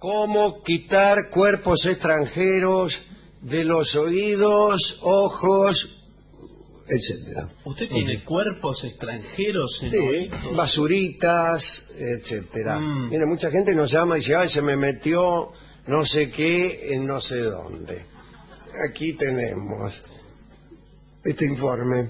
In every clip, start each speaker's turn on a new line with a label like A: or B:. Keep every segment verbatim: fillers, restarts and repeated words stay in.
A: cómo quitar cuerpos extranjeros de los oídos, ojos, etcétera.
B: ¿Usted tiene uh-huh. cuerpos extranjeros en
A: sí,
B: oídos?
A: Basuritas, etcétera.
B: Mm.
A: Mira, mucha gente nos llama y dice, ay, se me metió no sé qué en no sé dónde. Aquí tenemos este informe.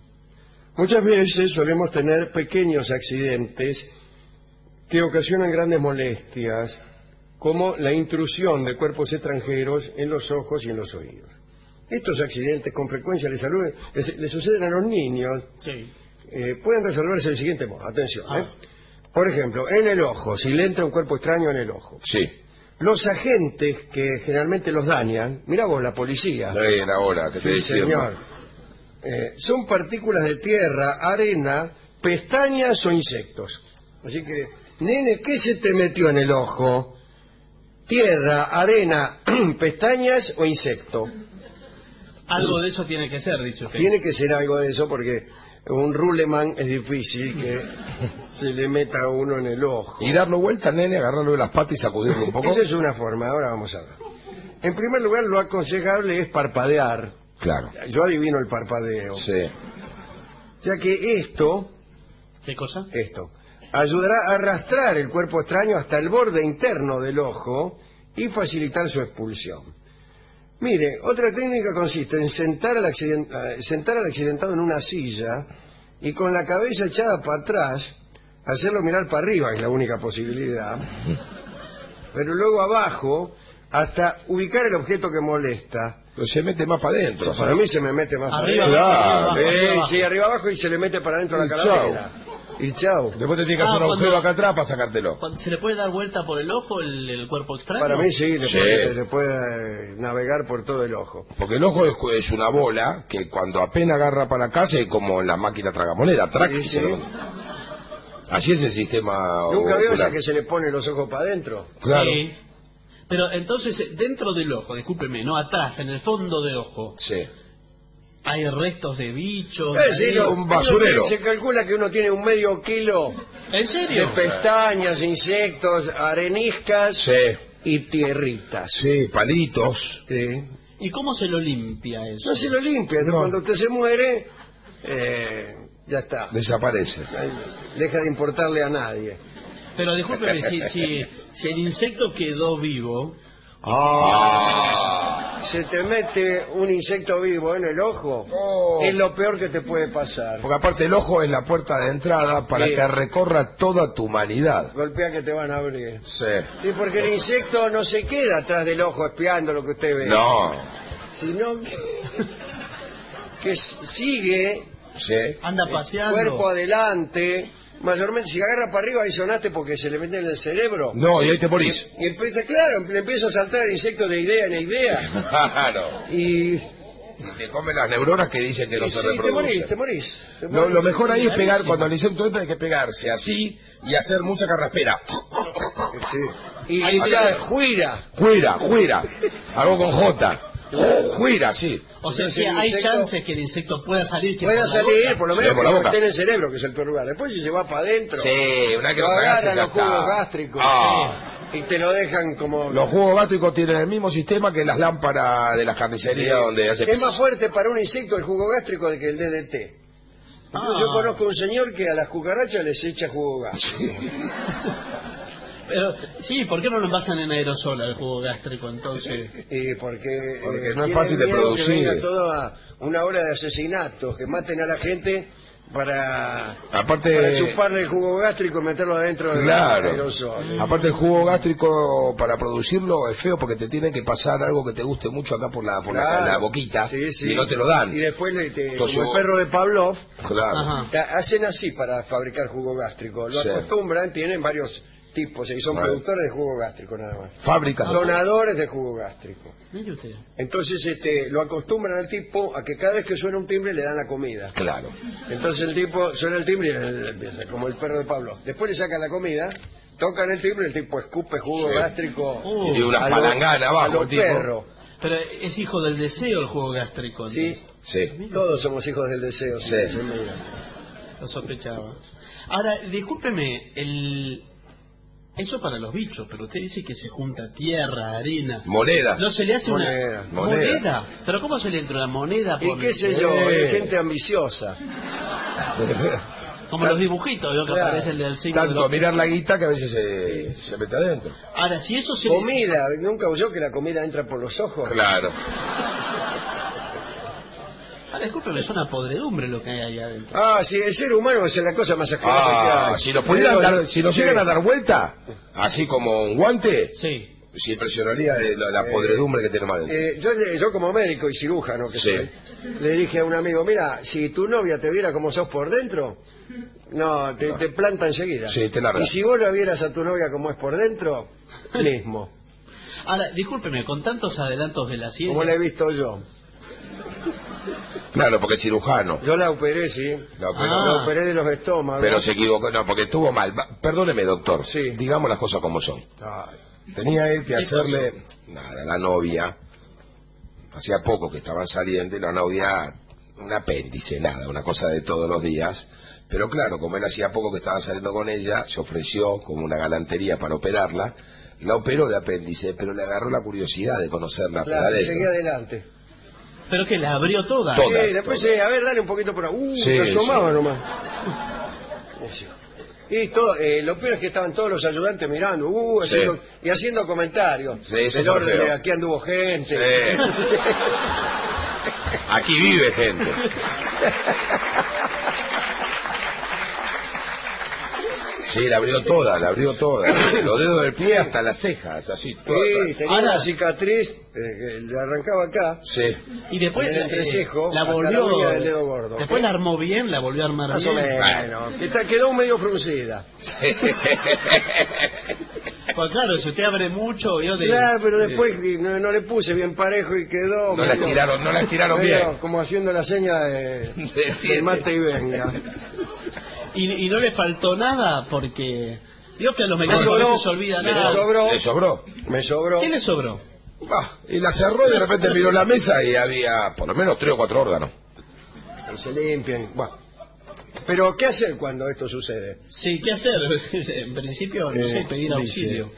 A: Muchas veces solemos tener pequeños accidentes que ocasionan grandes molestias, como la intrusión de cuerpos extranjeros en los ojos y en los oídos. Estos accidentes con frecuencia les, salud, les, les suceden a los niños.
B: Sí.
A: Eh, pueden resolverse del siguiente modo. Atención.
B: Ah.
A: ¿eh? Por ejemplo, en el ojo, si le entra un cuerpo extraño en el ojo.
C: Sí.
A: Los agentes que generalmente los dañan, mira vos, la policía.
C: No hay ahora, que te
A: Sí, señor. Eh, son partículas de tierra, arena, pestañas o insectos. Así que, nene, ¿qué se te metió en el ojo? Tierra, arena, pestañas o insecto.
B: Algo de eso tiene que ser, dice usted.
A: Tiene que ser algo de eso porque un ruleman es difícil que se le meta a uno en el ojo.
C: Y darlo vuelta, nene, agarrarlo de las patas y sacudirlo un poco.
A: Esa es una forma, ahora vamos a ver. En primer lugar, lo aconsejable es parpadear.
C: Claro.
A: Yo adivino el parpadeo.
C: Sí.
A: Ya que esto...
B: ¿Qué cosa?
A: Esto. Ayudará a arrastrar el cuerpo extraño hasta el borde interno del ojo y facilitar su expulsión. Mire, otra técnica consiste en sentar al, accident sentar al accidentado en una silla y con la cabeza echada para atrás, hacerlo mirar para arriba, es la única posibilidad, pero luego abajo hasta ubicar el objeto que molesta.
C: Pero se mete más para adentro.
A: Para mí se me mete más
B: arriba,
A: para adentro.
B: abajo,
A: Claro.
B: arriba, abajo,
A: Eh, sí, arriba abajo y se le mete para adentro la
C: Y
A: calavera. Y chao.
C: Después te tiene que hacer
B: Ah,
C: un agujero
B: cuando-
C: acá atrás para sacártelo.
B: ¿Se le puede dar vuelta por el ojo el, el cuerpo extraño?
A: Para mí sí, le
C: Sí.
A: puede, le puede navegar por todo el ojo.
C: Porque el ojo es, es una bola que cuando apenas agarra para acá es como en la máquina tragamoneda. Track,
A: Sí,
C: y
A: sí.
C: se lo- Así es el sistema.
A: ¿Nunca vio esa
C: ocular.
A: que se le pone los ojos para adentro?
C: Claro.
B: Sí. Pero entonces, dentro del ojo, discúlpeme, no atrás, en el fondo del ojo,
C: Sí.
B: hay restos de bichos.
A: Eh, sí,
B: de-
A: lo-
C: un basurero.
A: Se calcula que uno tiene un medio kilo
B: ¿En
A: de
B: serio?
A: pestañas, insectos, areniscas
C: Sí.
A: y tierritas.
C: Sí, palitos.
A: Sí.
B: ¿Y cómo se lo limpia eso?
A: No se lo limpia,
C: No.
A: cuando usted se muere, eh, ya está.
C: Desaparece.
A: Deja de importarle a nadie.
B: Pero discúlpeme, si, si, si el insecto quedó vivo,
C: Ah.
A: Se te mete un insecto vivo en el ojo,
C: Oh.
A: es lo peor que te puede pasar.
C: Porque aparte el ojo es la puerta de entrada para
A: Sí.
C: que recorra toda tu humanidad.
A: Golpea que te van a abrir.
C: Sí.
A: Sí, porque el insecto no se queda atrás del ojo espiando lo que usted ve.
C: No.
A: Sino que, que sigue
C: Sí.
B: anda
A: el
B: paseando.
A: cuerpo adelante. Mayormente, si agarra para arriba, ahí sonaste porque se le mete en el cerebro.
C: No, y ahí te morís.
A: Y empieza, claro, le empieza a saltar el insecto de idea en idea.
C: Claro.
A: Y,
C: Te comen las neuronas que dicen que no
A: y
C: se
A: sí, te morís,
C: reproducen.
A: te morís. te
C: Lo,
A: morís.
C: lo mejor ahí es pegar,
B: Clarísimo.
C: cuando el insecto entra hay que pegarse así y hacer mucha carraspera.
A: Sí. Y
B: Ahí
A: acá,
B: te-
A: juira.
C: Juira, juira. Algo con J. Ju- Juira, sí.
B: O sea,
A: Entonces,
B: que
A: el
B: hay
A: insecto-
B: chances que el insecto pueda salir. Que
A: Pueda
B: por la
A: salir,
B: boca.
A: por lo
C: Sí,
A: menos
C: por la
A: que no
C: boca.
A: esté en el cerebro, que es el peor lugar. Después si se va para adentro,
C: Sí, una vez que
A: lo
C: lo
A: agarran
C: cagaste ya
A: los jugos
C: está.
A: gástricos
C: Ah.
A: sí, y te lo dejan como...
C: Los jugos gástricos tienen el mismo sistema que las lámparas de las carnicerías donde hace...
A: Es más fuerte para un insecto el jugo gástrico que el D D T. Yo,
B: Ah.
A: yo conozco un señor que a las cucarachas les echa jugo gástrico.
B: Pero, sí, ¿por qué no lo envasan en aerosol al jugo gástrico entonces?
A: Y porque,
C: Porque
A: eh,
C: no es
A: tienen
C: fácil de
A: miedo que
C: producir.
A: venga toda una hora de asesinatos, que maten a la gente para,
C: Aparte-
A: para chuparle el jugo gástrico y meterlo adentro del
C: Claro.
A: aerosol.
C: Aparte el jugo gástrico para producirlo es feo porque te tiene que pasar algo que te guste mucho acá por la por la-
A: Claro.
C: la, boquita
A: Sí, sí.
C: y no te lo dan.
A: Y después, le, te-
C: Entonces
A: como el
C: vos-
A: perro de Pavlov,
C: Claro.
B: Ajá.
A: ta- hacen así para fabricar jugo gástrico. Lo
C: Sí.
A: acostumbran, tienen varios tipos, y son
C: Vale.
A: productores de jugo gástrico nada más.
C: Fábricas.
A: Donadores de jugo gástrico.
B: Mire usted.
A: Entonces este, lo acostumbran al tipo a que cada vez que suena un timbre le dan la comida.
C: Claro.
A: Entonces el tipo suena el timbre y le- empieza, como el perro de Pablo. Después le sacan la comida, tocan el timbre y el tipo escupe jugo
C: Sí.
A: gástrico.
B: Uh,
C: Y tiene una
A: a lo-
C: palangana
A: a
C: abajo
A: lo
C: el tipo.
A: perro.
B: Pero es hijo del deseo el jugo gástrico. entonces.
A: Sí,
C: Sí.
A: todos somos hijos del deseo.
C: Sí.
A: se mira.
B: Lo sospechaba. Ahora, discúlpeme, el... Eso para los bichos, pero usted dice que se junta tierra, arena.
C: Monedas.
B: No se le hace
A: Moneda.
B: una
C: Moneda.
B: moneda. Pero ¿cómo se le entra una moneda?
A: Y
B: Por...
A: qué sé yo,
C: Eh.
A: hay gente ambiciosa.
B: Como los dibujitos, ¿no? Que
A: Claro.
B: aparece el del signo.
C: Tanto
B: de los...
C: mirar la guita que a veces se, se mete adentro.
B: Ahora, si eso se le...
A: Comida, ¿nunca oyó que la comida entra por los ojos?
C: Claro.
B: Ahora, discúlpeme, es una podredumbre lo que hay ahí adentro.
A: Ah, sí, el ser humano es la cosa más asquerosa que
C: Ah,
A: hay.
C: si nos pudieran
A: Pero-
C: dar, si nos
A: sí.
C: llegan a dar vuelta, así como un guante,
B: Sí.
C: se impresionaría de la, la
A: Eh,
C: podredumbre que tenemos adentro.
A: Eh, yo, yo como médico y cirujano que
C: Sí.
A: soy, le dije a un amigo, mira, si tu novia te viera como sos por dentro, no, te, te planta enseguida.
C: Sí, te larga.
A: Y si vos la vieras a tu novia como es por dentro, mismo,
B: Ahora, discúlpeme, con tantos adelantos de la
A: como
B: ciencia...
A: la he visto yo.
C: Claro, porque es cirujano.
A: Yo la operé, sí.
C: La operó.
B: Ah.
A: La operé de los estómagos.
C: Pero se equivocó, no, porque estuvo mal. Va- Perdóneme, doctor.
A: Sí.
C: Digamos las cosas como son.
A: Ay,
C: Tenía él que
B: ¿Qué
C: hacerle nada, la novia. Hacía poco que estaban saliendo y la novia, un apéndice, nada, una cosa de todos los días. Pero claro, como él hacía poco que estaban saliendo con ella, se ofreció como una galantería para operarla. La operó de apéndice, pero le agarró la curiosidad de conocerla por
A: claro,
C: adentro.
A: seguí adelante.
B: Pero que la abrió toda.
C: Toda.
A: Sí, después,
C: toda.
A: eh, a ver, dale un poquito por ahí. Uh,
C: Sí,
A: se asomaba
C: sí.
A: nomás. Eso. Y todo, eh, lo peor es que estaban todos los ayudantes mirando, uh,
C: Sí.
A: haciendo, y haciendo comentarios.
C: Sí, eso
A: del
C: fue
A: orden
C: feo.
A: de aquí anduvo gente.
C: Sí. Aquí vive gente. Sí, la abrió toda, la abrió toda. Los dedos del pie hasta la ceja, hasta así. Toda,
A: Sí, tenía
B: Ahora-
A: una cicatriz eh, que le arrancaba acá.
C: Sí.
B: Y después
A: En el
B: eh,
A: entrecejo,
B: la
A: hasta la
B: volvió...
A: uña del dedo gordo.
B: Después la armó bien, la volvió a armar
A: Más o
B: bien.
A: menos. Que está- quedó medio fruncida.
C: Sí.
B: Pues claro, si usted abre mucho, vio de...
A: Claro, pero después eh, no, no le puse bien parejo y quedó...
C: No la
A: medio-
C: estiraron, no la estiraron
A: medio
C: bien.
A: Como haciendo la seña de,
C: Del siete.
A: del mate y venga.
B: Y, y no le faltó nada porque... Vio que a los
A: Me
B: mecánicos a
A: sobró,
B: veces se olvida
A: me
B: nada.
A: sobró,
C: Le sobró.
A: me sobró.
B: ¿Qué le sobró?
C: Ah, y la cerró y de repente miró la mesa y había por lo menos tres o cuatro órganos.
A: Y se limpian. Bueno. Pero, ¿qué hacer cuando esto sucede?
B: Sí, ¿qué hacer? En principio, no
A: Eh,
B: sé, pedir
A: dice-
B: auxilio.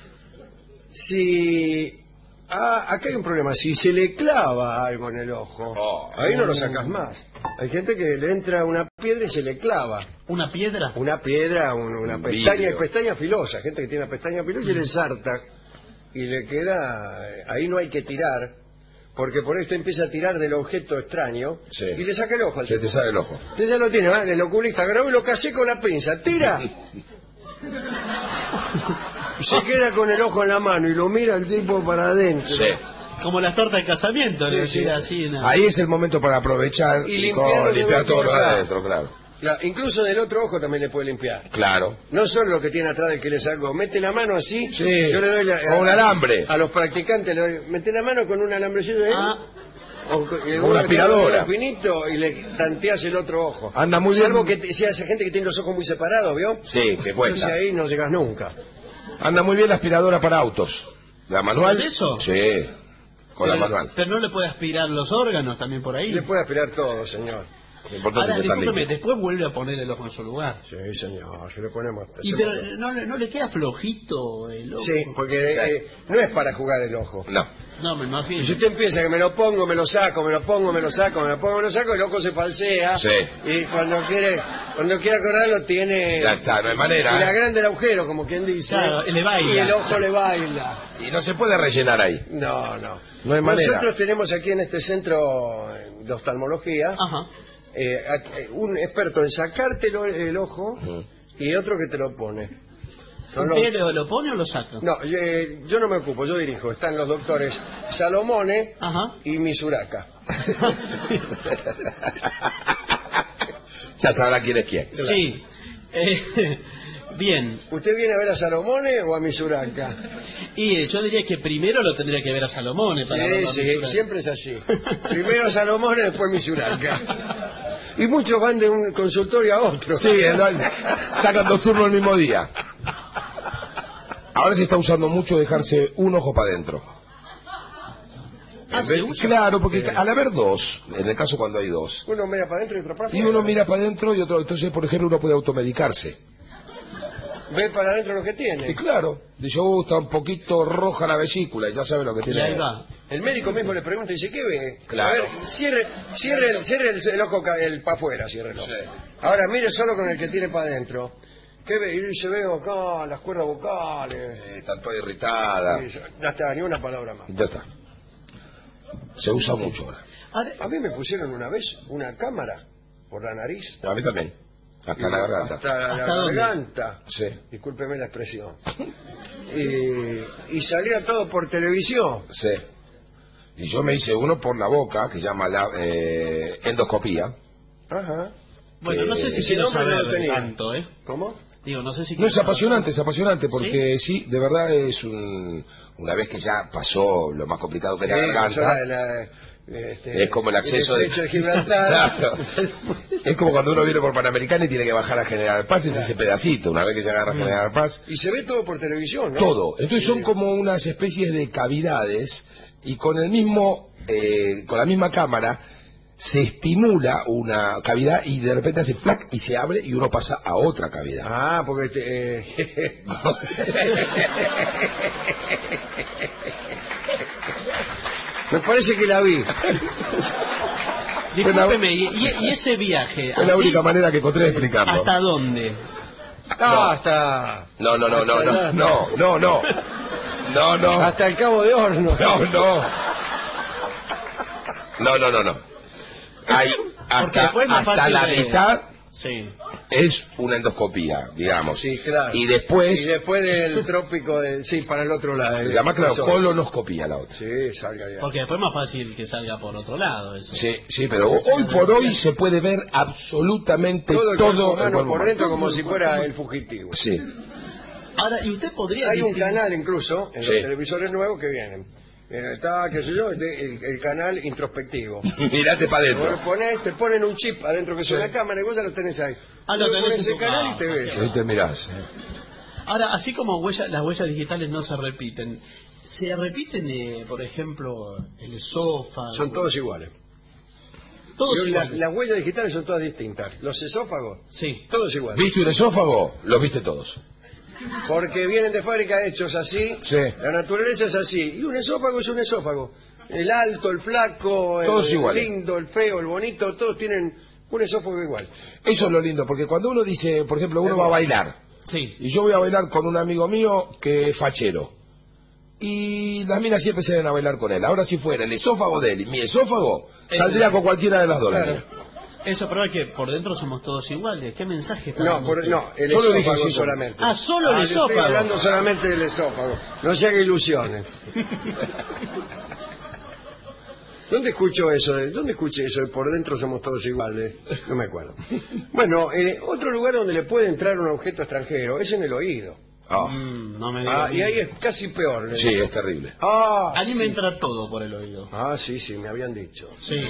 A: Si... Ah, acá hay un problema. Si se le clava algo en el ojo,
C: Oh.
A: ahí no lo sacas más. Hay gente que le entra una piedra y se le clava.
B: ¿Una piedra?
A: Una piedra, un- una
C: Un
A: pestaña,
C: vidrio.
A: pestaña filosa. Gente que tiene una pestaña filosa y le ensarta. Y le queda... Ahí no hay que tirar. Porque por esto empieza a tirar del objeto extraño.
C: Sí.
A: Y le saca el ojo al
C: Se te
A: tipo.
C: sale el ojo.
A: Usted ya lo tiene, ¿va? El oculista grabó y lo casé con la pinza. ¡Tira! Y se queda con el ojo en la mano y lo mira el tipo para adentro.
C: Sí.
B: Como las tortas de casamiento, le
A: Sí,
B: decía
A: sí.
B: así. nada.
C: Ahí es el momento para aprovechar
A: Y
C: y,
A: limpiar
C: con-
A: lo que
C: limpiar
A: uno
C: todo lo
A: tiene
C: de
A: acá.
C: adentro, claro.
A: Claro, incluso del otro ojo también le puede limpiar.
C: Claro.
A: No solo lo que tiene atrás del que le sacó. Mete la mano así.
C: Sí,
A: Yo le doy la-
C: con un alambre.
A: A los practicantes le doy. Mete la mano con un alambrecito de
B: Ah,
A: o con- y
C: Con
A: uno
C: una
A: que tiene
C: aspiradora.
A: un finito y le tanteas el otro ojo.
C: Anda muy bien.
A: Salvo que te- sea esa gente que tiene los ojos muy separados, ¿vio?
C: Sí, que
A: Entonces
C: cuesta.
A: ahí no llegas nunca.
C: Anda muy bien la aspiradora para autos. ¿La manual?
B: ¿Con eso?
C: Sí, con la
B: pero,
C: manual.
B: pero no le puede aspirar los órganos también por ahí.
A: Le puede aspirar todo, señor.
C: Lo importante
B: Ahora,
C: es estar
B: discúlpeme,
C: limpio.
B: después vuelve a poner el ojo en su lugar.
A: Sí, señor, se le ponemos.
B: Y pero no, le- no le queda flojito el ojo.
A: Sí, porque eh, no es para jugar el ojo.
C: No.
B: No, me imagino.
A: Y si usted empieza que me lo pongo, me lo saco, me lo pongo, me lo saco, me lo pongo, me lo saco, el ojo se falsea.
C: Sí.
A: Y cuando quiere, cuando quiere acordarlo tiene...
C: Ya está, no hay manera,
A: Se le
C: ¿eh?
A: agranda el agujero, como quien dice.
B: Claro, y le baila.
A: Y el ojo le baila.
C: Y no se puede rellenar ahí.
A: No, no.
C: No hay manera.
A: Nosotros tenemos aquí en este centro de oftalmología
B: Ajá.
A: eh, a- un experto en sacártelo el ojo
C: Ujú.
A: y otro que te lo pone. Son los-
B: ¿Usted lo, lo pone o lo saca?
A: No, yo, eh, yo no me ocupo, yo dirijo. Están los doctores Salomone
B: Ajá.
A: y Misuraka.
C: Ya sabrá quién es quién.
B: Sí. Eh, bien.
A: ¿Usted viene a ver a Salomone o a Misuraka?
B: Y eh, yo diría que primero lo tendría que ver a Salomone para
A: Sí,
B: verlo a
A: sí,
B: Misuraka.
A: siempre es así. Primero Salomone, después Misuraka. Y muchos van de un consultorio a otro.
C: Sí, el- sacan dos turnos el mismo día. Ahora se está usando mucho dejarse un ojo para adentro.
B: Ah, ¿se usa?
C: Claro, porque al haber dos, en el caso cuando hay dos,
A: Uno mira para adentro y otro para
C: y
A: afuera.
C: uno mira para adentro y otro, entonces por ejemplo uno puede automedicarse.
A: ve para adentro lo que
C: Y
A: tiene.
C: claro, dice, uh, está un poquito roja la vesícula y ya sabe lo que
B: Y
C: tiene.
B: ahí va.
A: El médico mismo le pregunta y dice, ¿qué ve?
C: Claro.
A: A ver, cierre, cierre, el, cierre el, el ojo el, para afuera, cierre el ojo.
C: Sí.
A: Ahora mire solo con el que tiene para adentro. ¿Qué ve? Y dice, veo acá las cuerdas vocales.
C: Eh, está toda irritada.
A: Y dice, ya está, ni una palabra más.
C: Ya está. Se usa mucho ahora.
B: Ahora,
A: A mí me pusieron una vez una cámara por la nariz.
C: A mí también. Hasta
A: Y
C: la garganta.
A: Hasta la, la
B: ¿Hasta dónde?
A: garganta.
C: Sí.
A: Discúlpeme la expresión. Y, y salía todo por televisión.
C: Sí. Y yo me hice uno por la boca, que se llama la eh, endoscopía.
A: Ajá.
B: bueno, no sé
C: que
B: si
A: ese
B: quiero
A: nombre no lo
B: saber
A: tenía.
B: tanto, ¿eh?
A: ¿Cómo?
B: Digo, no sé si
C: No, es
B: quiero
C: apasionante, es apasionante, porque sí, de verdad es un... Una vez que ya pasó lo más complicado que es la
A: Sí,
C: garganta,
A: la- la- este,
C: es como el acceso de...
A: estrecho de Gibraltar.
C: Claro. Es como cuando uno viene por Panamericana y tiene que bajar a General Paz, es ese pedacito, una vez que se agarra a General Paz,
A: Y se ve todo por televisión, ¿no?
C: todo. Entonces son
A: Sí.
C: como unas especies de cavidades y con el mismo, eh, con la misma cámara se estimula una cavidad y de repente hace flac y se abre y uno pasa a otra cavidad.
A: Ah, porque... te- eh, Me parece que la vi.
B: Discúlpeme, y, y- y ese viaje,
C: Es la
B: ¿así?
C: única manera que encontré de explicarlo.
B: ¿Hasta dónde?
A: Ah, hasta...
C: No, no, no, no,
A: hasta-
C: no, no, no, no, no, no,
A: Hasta el Cabo de Hornos.
C: no, no, no, no, no, no. Hay
B: Porque
C: hasta,
B: después es más
C: hasta
B: fácil
C: la
B: de-
C: mitad
B: Sí.
C: es una endoscopía, digamos.
A: Sí, claro.
C: Y después
A: Y después del trópico del... Sí, para el otro lado.
C: se
A: eh,
C: llama, claro,
A: eso.
C: colonoscopía la otra.
A: Sí, salga ya.
B: Porque después es más fácil que salga por otro lado eso.
C: Sí, sí, pero hoy por hoy se puede ver absolutamente
A: Todo
C: todo,
A: el cuerpo
C: el
A: humano
C: cuerpo
A: por
C: humano.
A: dentro como si fuera el fugitivo.
C: Sí,
B: Ahora, ¿y usted podría
A: Hay un
B: distinguir-
A: canal incluso en
C: Sí.
A: los televisores nuevos que vienen. Mira, está, qué sé yo, de- el, el canal introspectivo.
C: mirate para
A: Vos
C: adentro.
A: lo ponés, te ponen un chip adentro que es
C: Sí.
A: una cámara y vos ya lo tenés ahí.
B: Ah, lo
A: Vos
B: tenés
A: pones
B: en
A: el
B: tu
A: canal y te
B: casa,
A: ves.
B: qué
C: Ahí te mirás.
B: Ahora, así como huella- las huellas digitales no se repiten, ¿se repiten, eh, por ejemplo, el esófago?
A: Son todos iguales.
B: Todos
A: Yo- la-
B: iguales.
A: las huellas digitales son todas distintas. Los esófagos,
B: Sí.
A: todos iguales.
C: ¿Viste un esófago? Los viste todos.
A: Porque vienen de fábrica hechos así.
C: Sí.
A: La naturaleza es así. Y un esófago es un esófago. El alto, el flaco, el,
C: Todos
A: el
C: iguales.
A: lindo, el feo, el bonito, todos tienen un esófago igual.
C: Eso es lo lindo, porque cuando uno dice, por ejemplo, uno va a bailar,
B: Sí.
C: y yo voy a bailar con un amigo mío que es fachero, y las minas siempre salen a bailar con él. Ahora si fuera el esófago de él y mi esófago, saldría con cualquiera de las dos.
A: Claro.
B: Eso prueba que por dentro somos todos iguales. ¿Qué mensaje está
A: No,
B: dando
A: por-
B: usted?
A: no, el
C: Yo lo dije
A: esófago
C: así,
A: solamente.
B: Ah, solo el
A: le Estoy
B: esófago.
A: hablando solamente del esófago. No se haga ilusiones. ¿Dónde escucho eso? de- ¿Dónde escuché eso? de por dentro somos todos iguales. No me acuerdo. Bueno, eh, otro lugar donde le puede entrar un objeto extranjero es en el oído.
C: Ah,
B: Mm, no me diga.
A: Ah, y ahí es casi peor. le
C: sí,
A: digo.
C: es terrible.
A: Ah,
B: A mí me
A: sí.
B: entra todo por el oído.
A: Ah, sí, sí, me habían dicho.
B: Sí.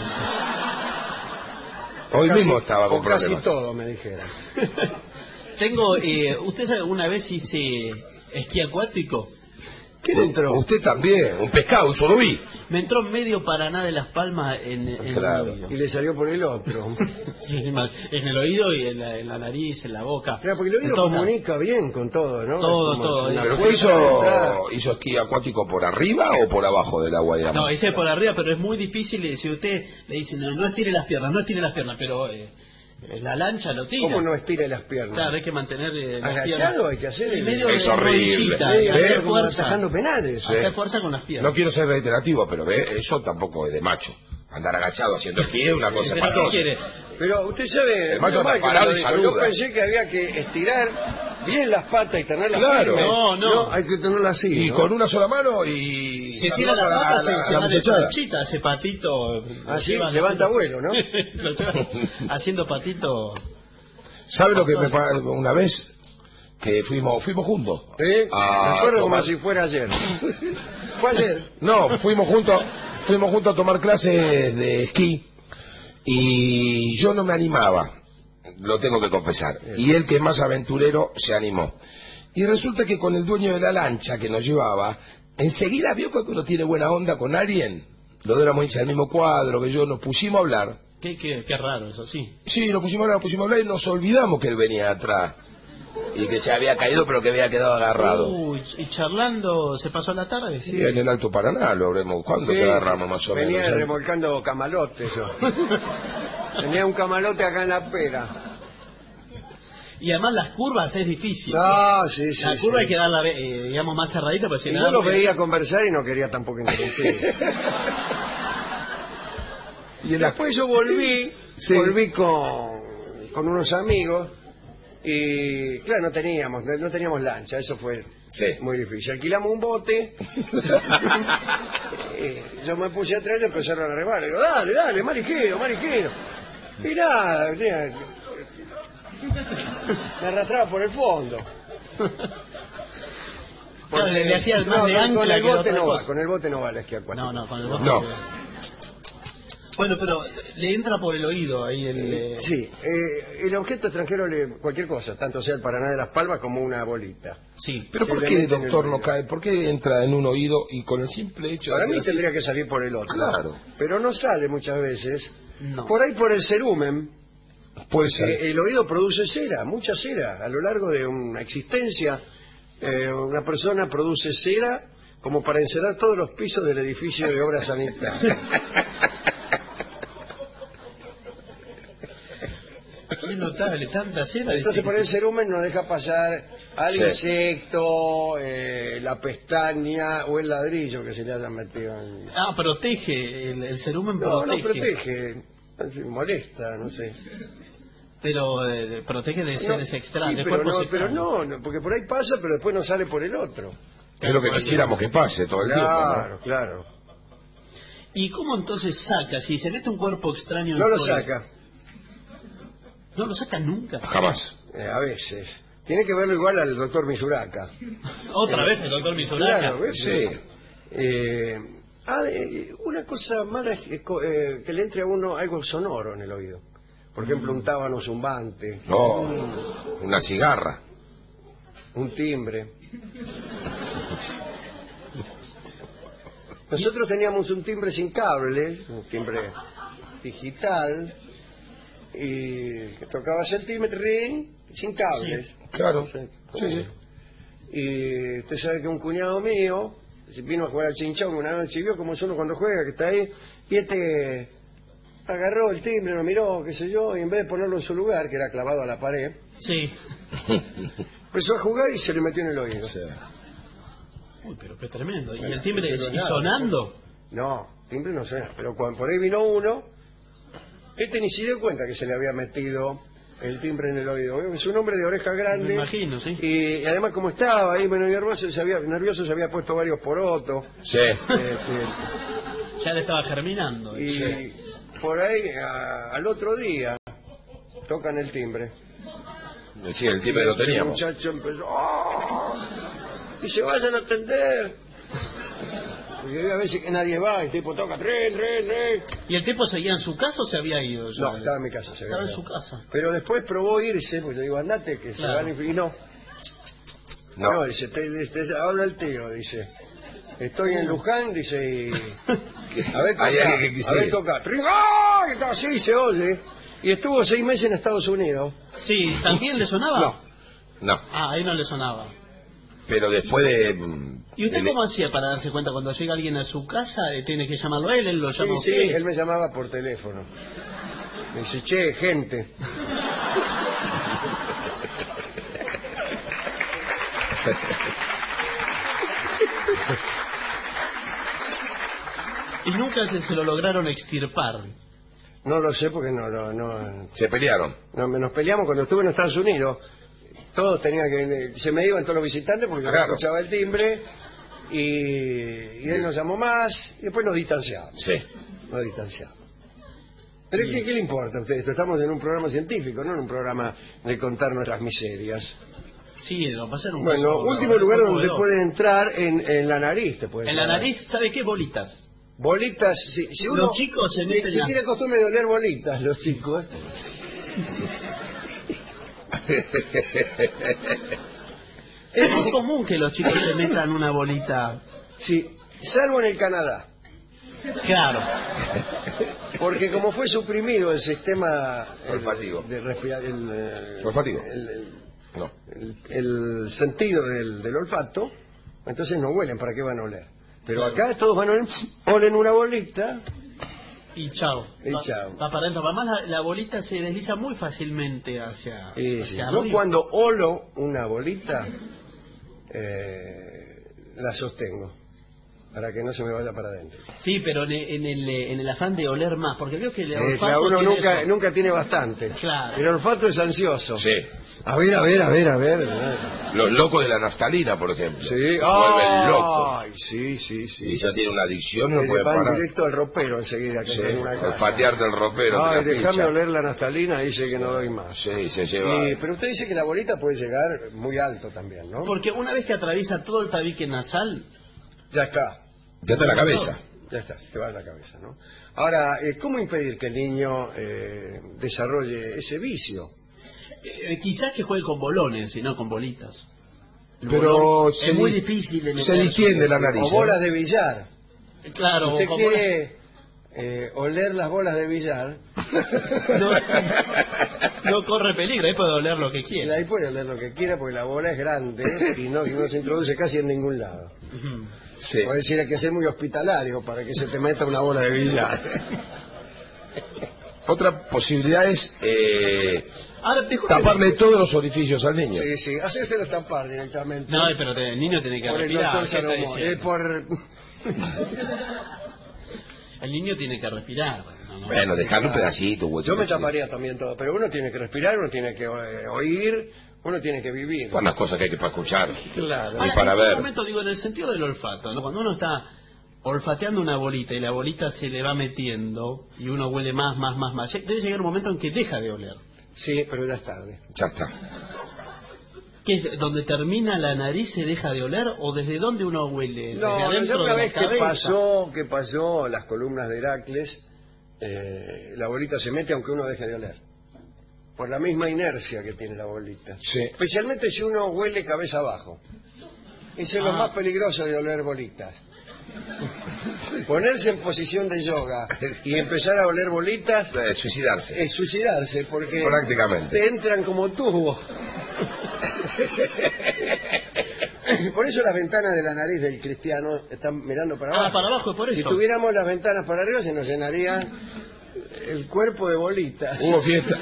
C: Hoy
A: Casi-
C: mismo estaba con
A: o casi
C: problemas.
A: todo, me dijeron.
B: Tengo, eh, ¿usted sabe, una vez hice esquí acuático?
A: ¿Quién entró?
C: Usted también, un pescado, un surubí.
B: Me entró medio Paraná de Las Palmas en, en
C: Claro.
B: el oído.
A: Y le salió por el otro.
B: Sí, ma- en el oído y en la, en la nariz, en la boca.
A: Claro, porque el
B: En
A: oído
B: todos lados.
A: comunica bien con todo, ¿no?
B: Todo,
A: Es como
B: todo,
A: si
B: la
A: una
C: ¿Pero
B: puerta
C: usted
A: puerta de entrada.
C: hizo, hizo esquí acuático por arriba o por abajo del agua de la
B: No,
C: mar?
B: hice por arriba, pero es muy difícil. eh, Si usted le dice, no, no estire las piernas, no estire las piernas, pero eh, la lancha lo tira.
A: ¿Cómo no estire las piernas?
B: Claro, hay que mantener eh, las
A: Agachado
B: piernas.
A: hay que hacer
B: Y
A: el-
B: medio
C: Es
B: de
C: horrible.
B: rodillita,
A: Medio
C: ¿Ve?
B: hacer
A: como
B: fuerza.
A: atajando penales.
C: Sí.
B: Hacer fuerza con las piernas.
C: No quiero ser reiterativo, pero ve, eso tampoco es de macho. Andar agachado haciendo esquí es una cosa
B: ¿Pero qué
C: espantosa.
B: quiere?
A: Pero usted sabe,
C: El macho
A: normal
C: está
A: que
C: parado
A: lo
C: y
A: dijo.
C: saluda.
A: Yo pensé que había que estirar bien las patas y tenerlas
C: Claro.
A: firmes.
B: No, no.
A: hay que tenerlas así.
C: Y
A: ¿no?
C: con una sola mano y...
B: Se tira la
C: saludar a
B: pata, se,
C: la-
B: se
C: la
B: va de
C: muchachada.
B: planchita, hace patito. eh, lo
A: Así,
B: llevan
A: levanta
B: haciendo-
A: vuelo, ¿no?
B: lo llevan haciendo patito.
C: ¿Sabe lo que me pasó una vez? Que fuimos fuimos juntos.
A: ¿Eh?
C: a
A: Me acuerdo como
C: tomar-
A: si fuera ayer. Fue ayer.
C: No, fuimos juntos, fuimos juntos a tomar clases de esquí y yo no me animaba, lo tengo que confesar. Y él, que es más aventurero, se animó. Y resulta que con el dueño de la lancha que nos llevaba, enseguida vio que uno tiene buena onda con alguien. Los dos éramos hinchas del mismo cuadro, que yo nos pusimos a hablar.
B: Qué, qué, qué raro eso, sí.
C: Sí, nos pusimos a hablar, nos pusimos a hablar y nos olvidamos que él venía atrás. y que se había caído pero que había quedado agarrado.
B: Uy, y charlando se pasó la tarde.
C: Sí, en el Alto Paraná lo habremos. ¿Cuándo
A: Sí,
C: te agarramos más o
A: venía
C: menos?
A: remolcando camalotes yo. Tenía un camalote acá en la pera.
B: Y además las curvas es difícil.
A: No, sí, sí.
B: la curva
A: sí.
B: hay que darla, eh, digamos, más cerradita, porque si
A: Y
B: no...
A: yo los veía conversar y no quería tampoco interrumpir. Y después yo volví,
C: Sí.
A: volví con, con unos amigos y claro, no teníamos, no teníamos lancha, eso fue
C: Sí.
A: muy difícil. Alquilamos un bote, eh, yo me puse atrás y empezaron a remar. Digo, dale, dale, más ligero, más ligero. Y nada, tenía- me arrastraba por el fondo.
B: Claro, le, le hacía
A: No,
B: más de
A: con-
B: ancla
A: con el
B: que de
A: bote
B: otra
A: no va,
B: cosa.
A: con el bote no va la esquí acuática.
B: No, no, con el bote.
C: No.
B: Bueno, pero le entra por el oído ahí el... eh,
A: Sí, eh, el objeto extranjero, le, cualquier cosa, tanto sea el Paraná de las Palmas como una bolita.
B: Sí.
C: Pero
A: Se
C: ¿por
A: le
C: qué,
A: mete en el
C: doctor, no
A: oído.
C: cae? ¿Por qué entra en un oído y con el simple hecho de
A: Para
C: hacer
A: mí
C: así?
A: tendría que salir por el otro.
C: Claro.
A: Pero no sale muchas veces.
B: No.
A: Por ahí por el cerumen,
C: Puede ser.
A: eh, el oído produce cera, mucha cera. A lo largo de una existencia, eh, una persona produce cera como para encerar todos los pisos del edificio de obras sanitarias.
B: Qué notable, tanta cera.
A: Entonces por el cerumen no deja pasar al
C: Sí.
A: insecto, eh, la pestaña o el ladrillo que se le haya metido en...
B: Ah, protege, el, el cerumen
A: No,
B: protege.
A: no protege, así, molesta, no sé.
B: Pero eh, protege de
A: No,
B: seres extraños,
A: sí,
B: de
A: pero,
B: cuerpos
A: no, pero
B: extraños.
A: no, no, porque por ahí pasa, pero después no sale por el otro.
C: Es lo que quisiéramos que pase todo el
A: Claro,
C: tiempo,
A: claro.
B: ¿Y cómo entonces saca? Si se mete un cuerpo extraño en
A: No lo
B: su oído-
A: saca,
B: ¿No lo saca nunca?
C: ¿no? Jamás.
A: eh, a veces. Tiene que verlo igual al doctor Misuraka.
B: Otra vez el doctor Misuraka.
A: Claro, ¿ves?
C: Sí.
A: Eh, ah, eh, una cosa mala es que, co- eh, que le entre a uno algo sonoro en el oído. Por ejemplo, un tábano zumbante,
C: No, una cigarra.
A: un timbre. Nosotros teníamos un timbre sin cable, un timbre digital, y que tocabas el timbre ring, sin cables.
C: Claro.
A: Sí,
C: Sí, sí.
A: Y usted sabe que un cuñado mío vino a jugar al chinchón una noche y vio como es uno cuando juega, que está ahí, y este agarró el timbre, lo miró, qué sé yo, y en vez de ponerlo en su lugar, que era clavado a la pared,
B: Sí.
A: empezó a jugar y se le metió en el oído.
C: O sea,
B: Uy, pero qué tremendo. ¿Y
A: Bueno,
B: el timbre
A: pero
B: y
A: nada,
B: sonando?
A: No, timbre no suena, pero cuando por ahí vino uno, este ni se dio cuenta que se le había metido el timbre en el oído. Es un hombre de oreja grande.
B: Me imagino, sí.
A: Y además como estaba ahí, bueno, nervioso, se había, nervioso, se había puesto varios porotos.
C: sí.
A: Este,
B: Ya le estaba germinando.
A: y
C: Sí.
A: por ahí, a- al otro día, tocan el timbre.
C: Sí, el timbre lo
A: El
C: teníamos.
A: muchacho empezó, ¡oh! Y se vayan a atender. Y había veces que nadie va, el tipo toca, tren, tren, tren.
B: ¿Y el tipo seguía en su casa o se había ido? ya?
A: No, estaba en mi casa, se
B: Estaba
A: veía.
B: en su casa.
A: Pero después probó irse, pues yo digo, andate, que se
B: Claro.
A: van a inf- y no. No,
C: No.
A: dice, te, te- habla el tío, dice. Estoy en Luján, dice, y... A ver,
C: Hay
A: toca,
C: alguien que
A: a
C: quisiera.
A: ver, toca. Trin- ¡Ah! Que está así, se oye. Y estuvo seis meses en Estados Unidos.
B: Sí, ¿también le sonaba?
A: No.
C: No,
B: Ah, ahí no le sonaba.
C: pero después de... mm,
B: ¿Y usted
C: de-
B: cómo hacía para darse cuenta cuando llega alguien a su casa? eh, ¿Tiene que llamarlo a él? ¿Él lo llama
A: Sí,
B: a
A: sí,
B: usted?
A: él me llamaba por teléfono. Me dice, che, gente.
B: Y nunca se, se lo lograron extirpar.
A: No lo sé porque no, no, no,
C: Se pelearon.
A: no, nos peleamos cuando estuve en Estados Unidos. Todos tenían que... Se me iban todos los visitantes porque yo no
C: Claro.
A: escuchaba el timbre. Y, y él nos llamó más y después nos distanciamos.
C: Sí.
A: Nos distanciamos. Pero ¿qué, ¿qué le importa a usted esto? Estamos en un programa científico, no en un programa de contar nuestras miserias.
B: Sí, lo pasaron un
A: Bueno,
B: caso
A: último lugar donde
B: conmovedor.
A: pueden entrar en, en la nariz. Te pueden
B: En la
A: entrar.
B: nariz, ¿sabe qué? Bolitas.
A: Bolitas, si, si uno...
B: Los chicos se meten
A: si
B: la-
A: tiene costumbre de oler bolitas, los chicos.
B: Es muy común que los chicos se metan una bolita.
A: Sí, salvo en el Canadá.
B: Claro.
A: Porque como fue suprimido el sistema eh,
C: Olfativo.
A: de respirar el, eh,
C: Olfativo.
A: el- el-
C: No.
A: el, el sentido del, del olfato, entonces no huelen, ¿para qué van a oler? Pero
B: Claro.
A: acá todos van a oler, olen una bolita
B: Y chao.
A: y
B: Va-
A: chao.
B: Va para adentro. Además, la, la bolita se desliza muy fácilmente hacia,
A: Y,
B: hacia
A: sí, yo
B: arriba.
A: cuando olo una bolita, eh, la sostengo, para que no se me vaya para adentro.
B: Sí, pero en, en el, en el afán de oler más, porque creo que el
A: Eh,
B: olfato
A: claro, uno
B: tiene
A: nunca,
B: eso.
A: nunca tiene bastante.
B: Claro.
A: El olfato es ansioso.
C: Sí.
A: A ver, a ver, a ver, a ver.
C: Los locos de la naftalina, por ejemplo.
A: Sí.
C: Se vuelven locos.
A: Ay, sí, sí, sí.
C: Y ya tiene una adicción, no
A: Eh,
C: puede
A: van
C: parar.
A: directo al ropero enseguida que
C: Sí,
A: está en una casa.
C: olfatearte el ropero.
A: Ay,
C: te la
A: déjame
C: pincha.
A: oler la naftalina, dice que no doy más.
C: Sí, se lleva.
A: Y- pero usted dice que la bolita puede llegar muy alto también, ¿no?
B: Porque una vez que atraviesa todo el tabique nasal,
A: Ya está,
C: Ya está en la cabeza.
A: ya está, se te va a la cabeza, ¿no? Ahora, eh, ¿cómo impedir que el niño eh, desarrolle ese vicio?
B: eh, quizás que juegue con bolones y no con bolitas. El
C: Pero
B: bolón
C: se
B: es muy
C: dis-
B: difícil de
C: se
B: meter.
C: distiende la nariz.
A: O
C: ¿eh?
A: bolas de billar.
B: Claro,
A: ¿Usted
B: con
A: quiere eh, oler las bolas de billar?
B: bolas- no, no corre peligro, ahí puede oler lo que
A: Y
B: quiera.
A: ahí puede oler lo que quiera porque la bola es grande y no, y no se introduce casi en ningún lado.
B: Ujú.
C: Sí.
A: Puede decir, hay que ser muy hospitalario para que se te meta una bola de billar.
C: Otra posibilidad es eh,
B: Ahora, disculpe.
C: taparle todos los orificios al niño.
A: Sí, sí, hacérselo tapar directamente.
B: No, pero te- el niño tiene que
A: por el
B: respirar.
A: doctor
B: ¿qué está
A: Salomón. Eh,
B: diciendo?
A: por...
B: El niño tiene que respirar. ¿no? ¿no?
C: Bueno, dejarle un pedacito, güey.
A: Yo me taparía también todo, pero uno tiene que respirar, uno tiene que eh, oír, uno tiene que vivir.
C: Cuántas cosas que hay que para escuchar.
A: Claro.
C: Y
B: Ahora,
C: para
B: en
C: ver.
B: un momento, digo, en el sentido del olfato, ¿no? Cuando uno está olfateando una bolita y la bolita se le va metiendo y uno huele más, más, más, más, debe llegar un momento en que deja de oler.
A: Sí, pero ya es tarde.
C: Ya está.
B: ¿Qué es donde termina la nariz se deja de oler o desde dónde uno huele? ¿Desde
A: No,
B: adentro
A: ya una
B: de la
A: vez que
B: cabeza?
A: pasó, que pasó las columnas de Heracles, eh, la bolita se mete aunque uno deje de oler. Por la misma inercia que tiene la bolita.
C: Sí.
A: Especialmente si uno huele cabeza abajo. Ese es lo
B: Ah.
A: más peligroso de oler bolitas. Ponerse en posición de yoga y empezar a oler bolitas
C: Eh, suicidarse.
A: es suicidarse porque
C: Prácticamente.
A: te entran como tubo. Por eso las ventanas de la nariz del cristiano están mirando para abajo.
B: Ah, para abajo, por
A: Si
B: eso.
A: tuviéramos las ventanas para arriba se nos llenaría el cuerpo de bolitas.
C: Hubo fiesta.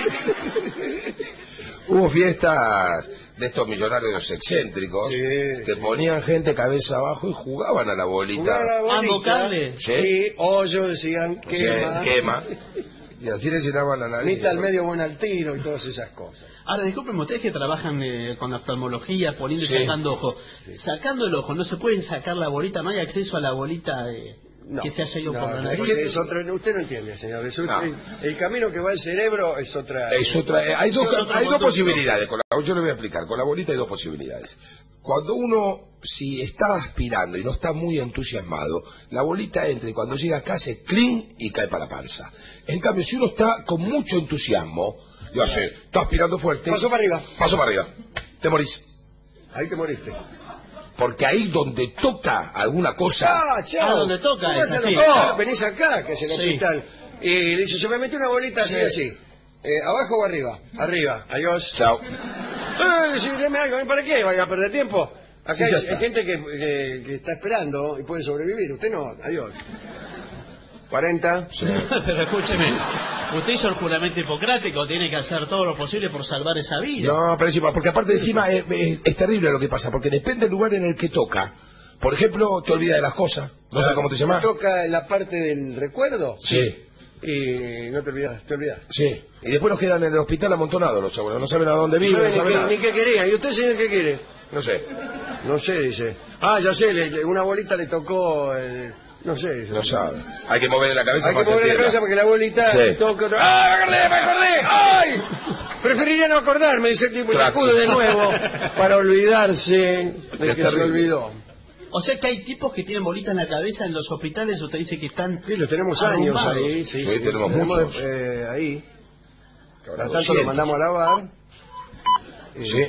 C: Hubo fiestas de estos millonarios excéntricos
A: Sí,
C: que
A: sí.
C: ponían gente cabeza abajo y jugaban a la bolita.
A: Jugar a la bolita,
B: Ah, ¿invocarle?
C: Sí.
A: Sí, hoyo decían,
C: Sí,
A: quema,
C: quema. Y así le llenaban la nariz.
A: mitad al medio buen al tiro y todas esas cosas.
B: Ahora, disculpen, ustedes que trabajan eh, con oftalmología, poniendo y
C: Sí.
B: sacando ojo. Sacando el ojo, ¿no se puede sacar la bolita? ¿No hay acceso a la bolita eh,
A: No,
B: que se haya ido
A: no,
B: por la
A: no,
B: nariz?
A: porque es otro, usted no entiende, señor. Es un-
C: No.
A: el, el camino que va al cerebro es otra.
C: Es otra, eh, hay dos,
B: Es otro
C: hay dos
B: conducto.
C: posibilidades. Con la, yo le voy a explicar. Con la bolita hay dos posibilidades. Cuando uno, si está aspirando y no está muy entusiasmado, la bolita entra y cuando llega acá hace clean y cae para la panza. En cambio, si uno está con mucho entusiasmo, y hace, está aspirando fuerte.
A: Pasó para arriba.
C: Pasó para arriba. Te morís.
A: Ahí te moriste.
C: Porque ahí donde toca alguna cosa,
A: Ah, chao.
B: Ah, donde toca,
A: Tú vas
B: es
A: al
B: así.
A: hospital,
C: Oh.
A: venís acá, que es el
B: Sí.
A: hospital. Y dice, yo me metí una bolita así,
C: Sí.
A: así. Eh, ¿Abajo o arriba? Arriba. Adiós.
C: chao.
A: Eh, sí, deme algo, ¿para qué? ¿Vaya a perder tiempo? Acá
C: Sí,
A: hay,
C: ya
A: hay
C: está.
A: gente que, que- que está esperando y puede sobrevivir. Usted no. Adiós. cuarenta.
C: Sí.
B: Pero escúcheme, usted hizo el juramento hipocrático, tiene que hacer todo lo posible por salvar esa vida.
C: No, pero encima, porque aparte encima es, es- es terrible lo que pasa, porque depende del lugar en el que toca. Por ejemplo, te olvidas de las cosas. No sé cómo te llamas.
A: Toca la parte del recuerdo.
C: Sí,
A: Y no te olvidas, te olvidas.
C: sí. Y después nos quedan en el hospital amontonados los chavos. No saben a dónde
A: No
C: viven, no
A: sabe
C: saben
A: ni, qué,
C: nada.
A: ni qué quería. ¿Y usted, señor, qué quiere?
C: No sé,
A: No sé, dice. Ah, ya sé, le- le- una bolita le tocó. el- no sé, dice.
C: no sabe. Hay que moverle la cabeza
A: Hay
C: para
A: que mover la
C: sentirla.
A: cabeza porque la bolita
C: Sí.
A: toca otra. ¡Ah, me acordé, me acordé! ¡Ay! Preferiría no acordarme, dice el tipo, y
C: Claro.
A: sacude de nuevo para olvidarse de
C: Es
A: que se
C: terrible.
A: olvidó.
B: O sea que hay tipos que tienen bolitas en la cabeza en los hospitales, usted dice que están...
A: Sí, los tenemos años
B: Arrumbados.
A: ahí. Sí,
C: Sí, tenemos muchos.
A: eh, ahí. Cada tanto
C: doscientos.
A: lo mandamos a lavar. Y-
C: Sí.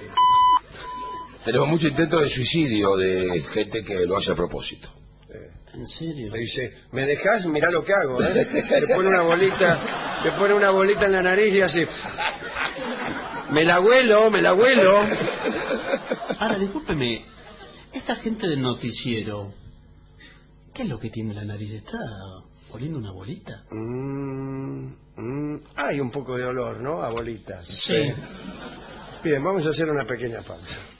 C: Tenemos mucho intento de suicidio de gente que lo hace a propósito.
A: eh,
B: ¿En serio?
A: Le dice, ¿me dejás? Mirá lo que hago, ¿eh? Le pone una bolita, le pone una bolita en la nariz y hace... Me la huelo, me la huelo.
B: Ahora, discúlpeme, esta gente del noticiero, ¿qué es lo que tiene en la nariz? ¿Está oliendo una bolita?
A: Mm, mm, hay un poco de olor, ¿no? A bolitas.
B: Sí.
A: Bien, vamos a hacer una pequeña pausa.